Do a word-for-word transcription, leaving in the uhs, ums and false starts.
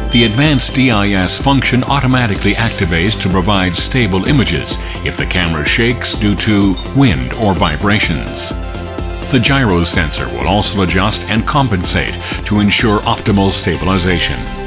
The advanced D I S function automatically activates to provide stable images if the camera shakes due to wind or vibrations. The gyro sensor will also adjust and compensate to ensure optimal stabilization.